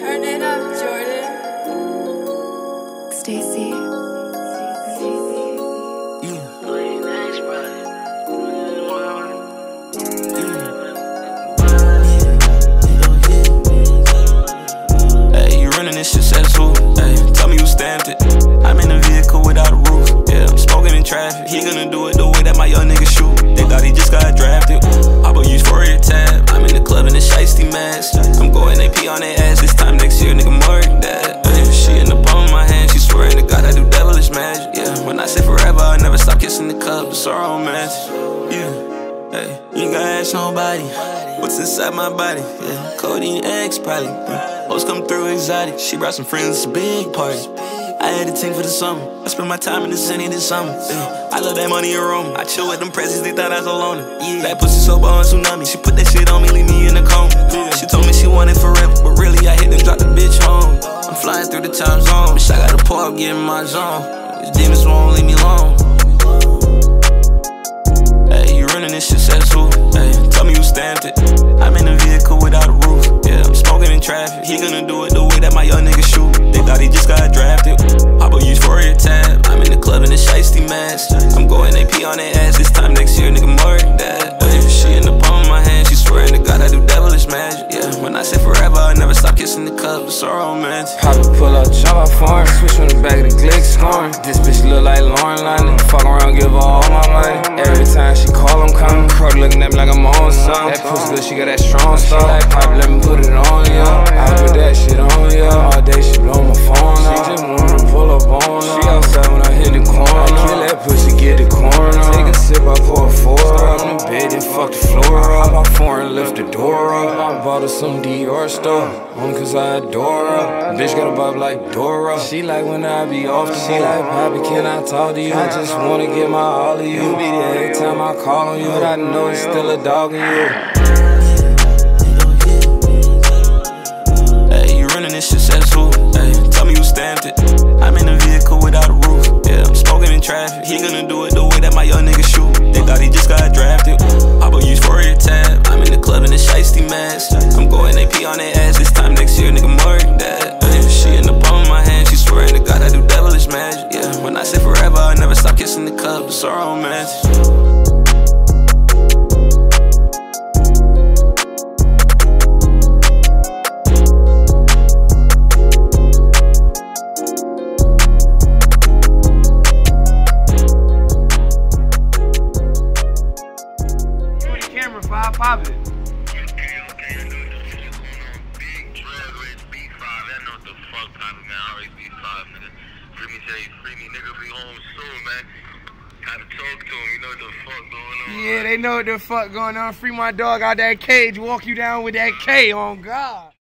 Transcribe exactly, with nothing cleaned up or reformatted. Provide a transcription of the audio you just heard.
Turn it up, Jordan. Stacy. This successful, ayy, tell me who stamped it. I'm in a vehicle without a roof, yeah, I'm smoking in traffic. He gonna do it the way that my young nigga shoot. They thought he just got drafted. Papa use for a tab. I'm in the club in a shiesty mask. I'm going A P on their ass this time next year, nigga, mark that. Ay, she in the palm of my hand, she swearing to God I do devilish magic. Yeah, when I say forever, I never stop kissing the cup. It's our own magic. Yeah, hey, you ain't gotta ask nobody what's inside my body. Yeah, codeine X probably. Yeah. Hoes come through exotic. She brought some friends, it's a big party. I had a ting for the summer. I spent my time in the city this summer. Yeah. I love that money aroma. I chill with them presents, they thought I was alone. Yeah. That pussy so on tsunami. She put that shit on me, leave me in the coma. Yeah. She told me she wanted forever, but really I hit and dropped the bitch home. I'm flying through the time zone. Bitch, I gotta pull up, get in my zone. These demons won't leave me alone. Hey, you running this successful. Hey, tell me who stamped it. I'm in a vehicle without a roof. Yeah, I'm smoking in traffic. He gonna do it the way that my young nigga shoot. They thought he just got drafted. Papa use for a tab. I'm in the club in a shiesty mask. I'm going A P on their ass this time next year, nigga, mark that. Ay, she in the palm of my hand, she swearing to God I do devilish magic. Yeah, when I say forever, I never stop kissing the cup. It's our romance. Papi pull up, jump out foreign, switch from the back of the glick scoring. This bitch look like Lauren London. Fuck around, give her all my money. Every time she call, I'm coming. Crook looking at me like I'm on something. That pussy good, she got that strong stuff. Like Papi, let me put it on ya. I put that shit on ya. All day she blow my phone up. She just wanna pull up on her. She outside when I hit the corner. I kill that pussy, get the corner. Take a sip, I pour a four up. In the bed, then fuck the floor up. Hop out foreign, lift the door up. I bought her some Dior stuff, only cause I adore her. Bitch got a vibe like Dora. She like when I be off the She like, Papi, can I talk to you? I just wanna get my all of you. You be there every time I call on you, but I know it's still a dog in you. This successful, ay, tell me who stamped it. I'm in a vehicle without a roof. Yeah, I'm smoking in traffic. He gonna do it the way that my young nigga shoot. They thought he just got drafted. Papa use for a tab. I'm in the club in a shiesty mask. I'm going A P on their ass this time next year, nigga, mark that. Ay, she in the palm of my hand, she swearing to God I do devilish magic. Yeah, when I say forever, I never stop kissing the cup. It's our own magic. Pop it. Okay, okay, I know the shit going on. Big drag race B five. I know what the fuck poppin', man. I already B five, nigga. Free me, say, free me, nigga. Be home soon, man. Gotta talk to him. You know what the fuck going on. Yeah, they know what the fuck going on. Free my dog out that cage. Walk you down with that K on God.